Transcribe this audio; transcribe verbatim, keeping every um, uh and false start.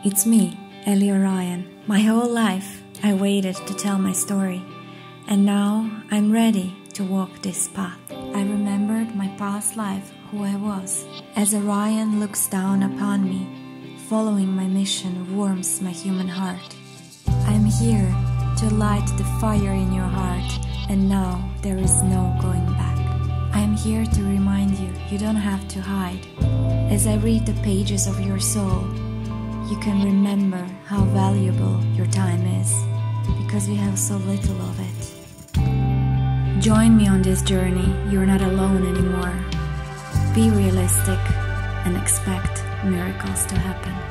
It's me, Ellie Orion. My whole life I waited to tell my story, and now I'm ready to walk this path. I remembered my past life, who I was. As Orion looks down upon me, following my mission warms my human heart. I'm here to light the fire in your heart, and now there is no going back. I'm here to remind you, you don't have to hide. As I read the pages of your soul, you can remember how valuable your time is, because we have so little of it. Join me on this journey, you're not alone anymore. Be realistic and expect miracles to happen.